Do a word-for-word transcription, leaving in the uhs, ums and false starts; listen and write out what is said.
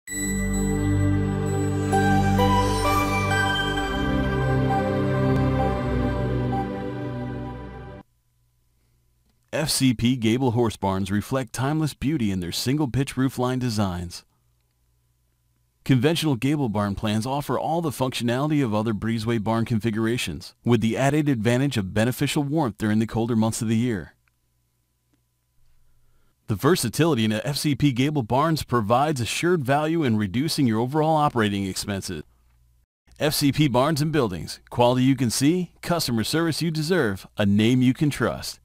F C P Gable horse barns reflect timeless beauty in their single-pitch roofline designs. Conventional gable barn plans offer all the functionality of other breezeway barn configurations, with the added advantage of beneficial warmth during the colder months of the year. The versatility in F C P Gable barns provides assured value in reducing your overall operating expenses. F C P Barns and Buildings, quality you can see, customer service you deserve, a name you can trust.